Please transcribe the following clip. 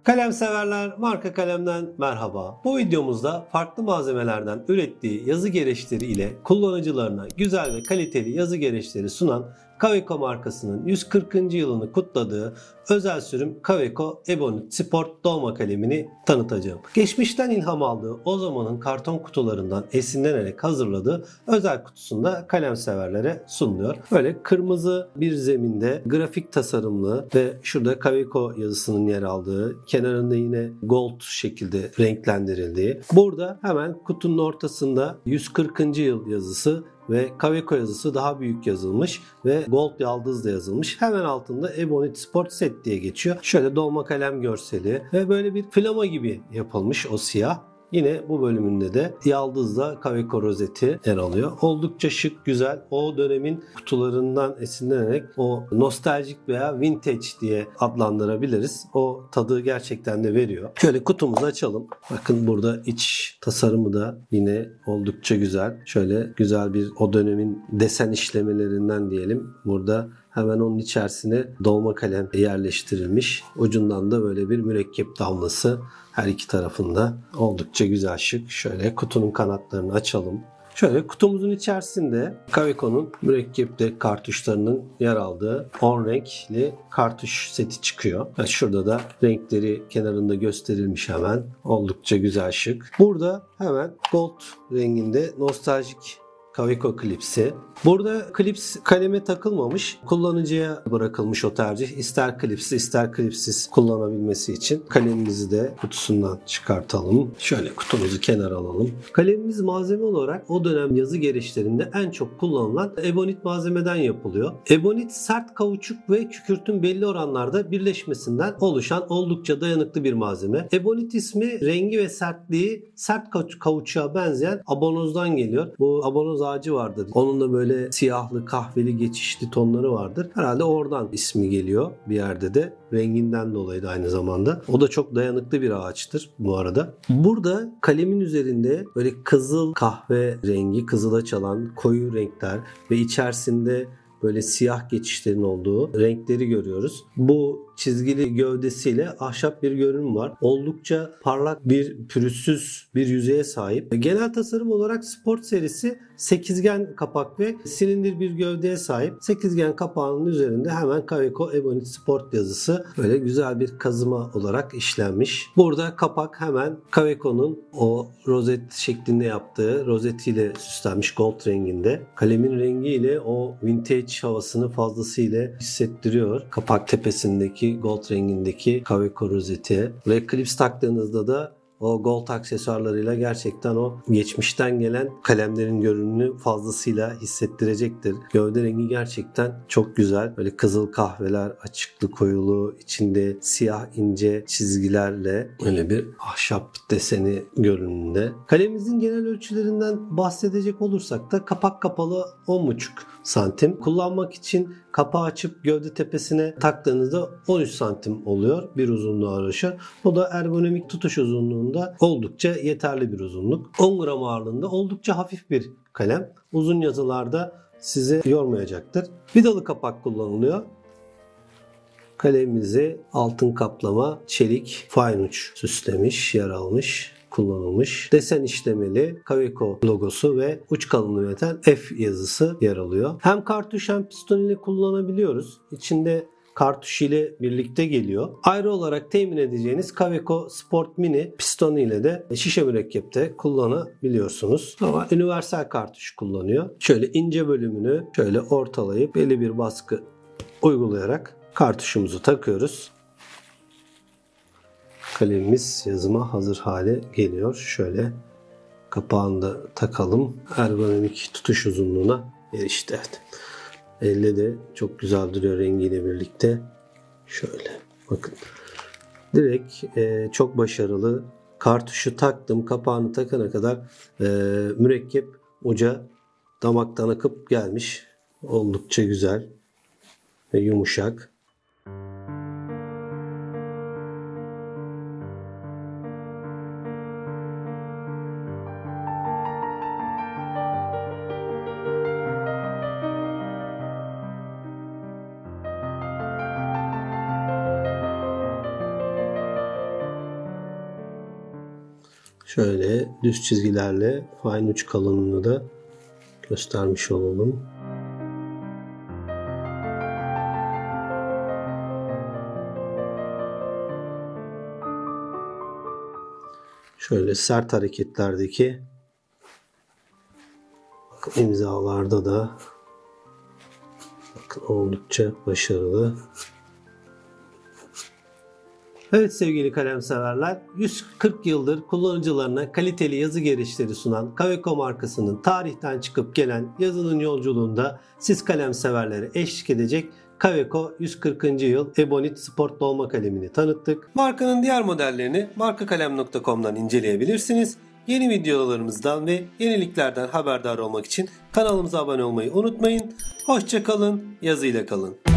Kalem severler, marka kalemden merhaba. Bu videomuzda farklı malzemelerden ürettiği yazı gereçleri ile kullanıcılarına güzel ve kaliteli yazı gereçleri sunan Kaweco markasının 140. yılını kutladığı özel sürüm Kaweco Ebonit Sport dolma kalemini tanıtacağım. Geçmişten ilham aldığı o zamanın karton kutularından esinlenerek hazırladığı özel kutusunda kalem severlere sunuluyor. Böyle kırmızı bir zeminde grafik tasarımlı ve şurada Kaweco yazısının yer aldığı, kenarında yine gold şekilde renklendirildiği. Burada hemen kutunun ortasında 140. yıl yazısı ve Kaweco yazısı daha büyük yazılmış ve gold yaldızla yazılmış. Hemen altında Ebonit Sport Set diye geçiyor. Şöyle dolma kalem görseli ve böyle bir flama gibi yapılmış o siyah. Yine bu bölümünde de yaldızla Kaweco rozeti yer alıyor. Oldukça şık, güzel. O dönemin kutularından esinlenerek o nostaljik veya vintage diye adlandırabiliriz. O tadı gerçekten de veriyor. Şöyle kutumuzu açalım. Bakın burada iç tasarımı da yine oldukça güzel. Şöyle güzel bir o dönemin desen işlemelerinden diyelim. Burada hemen onun içerisine dolma kalem yerleştirilmiş. Ucundan da böyle bir mürekkep damlası her iki tarafında. Oldukça güzel, şık. Şöyle kutunun kanatlarını açalım. Şöyle kutumuzun içerisinde Kaweco'nun mürekkepli kartuşlarının yer aldığı 10 renkli kartuş seti çıkıyor. Şurada da renkleri kenarında gösterilmiş hemen. Oldukça güzel, şık. Burada hemen gold renginde nostaljik Kaweco klipsi. Burada klips kaleme takılmamış. Kullanıcıya bırakılmış o tercih. İster klipsli ister klipsiz kullanabilmesi için. Kalemimizi de kutusundan çıkartalım. Şöyle kutumuzu kenara alalım. Kalemimiz malzeme olarak o dönem yazı gereçlerinde en çok kullanılan ebonit malzemeden yapılıyor. Ebonit sert kauçuk ve kükürtün belli oranlarda birleşmesinden oluşan oldukça dayanıklı bir malzeme. Ebonit ismi rengi ve sertliği sert kauçuğa benzeyen abanozdan geliyor. Bu abonoz ağacı vardır. Onun da böyle siyahlı, kahveli, geçişli tonları vardır. Herhalde oradan ismi geliyor bir yerde de. Renginden dolayı da aynı zamanda. O da çok dayanıklı bir ağaçtır bu arada. Burada kalemin üzerinde böyle kızıl kahve rengi, kızıla çalan koyu renkler ve içerisinde böyle siyah geçişlerin olduğu renkleri görüyoruz. Bu çizgili gövdesiyle ahşap bir görünüm var. Oldukça parlak bir pürüzsüz bir yüzeye sahip. Genel tasarım olarak Sport serisi sekizgen kapak ve silindir bir gövdeye sahip. Sekizgen kapağının üzerinde hemen Kaweco Ebonit Sport yazısı böyle güzel bir kazıma olarak işlenmiş. Burada kapak hemen Kaweco'nun o rozet şeklinde yaptığı rozetiyle süslenmiş gold renginde. Kalemin rengiyle o vintage havasını fazlasıyla hissettiriyor. Kapak tepesindeki gold rengindeki Kaweco rozeti ve klips taktığınızda da o gold aksesuarlarıyla gerçekten o geçmişten gelen kalemlerin görünümünü fazlasıyla hissettirecektir. Gövde rengi gerçekten çok güzel. Böyle kızıl kahveler, açıklı koyulu, içinde siyah ince çizgilerle öyle bir ahşap deseni görünümünde. Kalemimizin genel ölçülerinden bahsedecek olursak da kapak kapalı 10,5 santim. Kullanmak için kapağı açıp gövde tepesine taktığınızda 13 santim oluyor. Bir uzunluğa ulaşıyor. O da ergonomik tutuş uzunluğunda oldukça yeterli bir uzunluk. 10 gram ağırlığında oldukça hafif bir kalem. Uzun yazılarda sizi yormayacaktır. Vidalı kapak kullanılıyor. Kalemimizi altın kaplama çelik fine uç süslemiş, yer almış, kullanılmış. Desen işlemeli Kaweco logosu ve uç kalınlığı üreten F yazısı yer alıyor. Hem kartuş hem piston ile kullanabiliyoruz. İçinde kartuş ile birlikte geliyor. Ayrı olarak temin edeceğiniz Kaweco Sport Mini pistonu ile de şişe mürekkepte kullanabiliyorsunuz. Ama universal kartuş kullanıyor. Şöyle ince bölümünü şöyle ortalayıp belli bir baskı uygulayarak kartuşumuzu takıyoruz. Kalemimiz yazıma hazır hale geliyor. Şöyle kapağını da takalım. Ergonomik tutuş uzunluğuna erişti. Evet. Elle de çok güzel duruyor rengiyle birlikte. Şöyle bakın. Direkt çok başarılı. Kartuşu taktım. Kapağını takana kadar mürekkep uca damaktan akıp gelmiş. Oldukça güzel ve yumuşak. Şöyle düz çizgilerle fine uç kalınlığını da göstermiş olalım. Şöyle sert hareketlerdeki imzalarda da bakın oldukça başarılı. Evet sevgili kalem severler, 140 yıldır kullanıcılarına kaliteli yazı gereçleri sunan Kaweco markasının tarihten çıkıp gelen yazının yolculuğunda siz kalem severlere eşlik edecek Kaweco 140. yıl Ebonit Sport dolma kalemini tanıttık. Markanın diğer modellerini markakalem.com'dan inceleyebilirsiniz. Yeni videolarımızdan ve yeniliklerden haberdar olmak için kanalımıza abone olmayı unutmayın. Hoşça kalın, yazıyla kalın.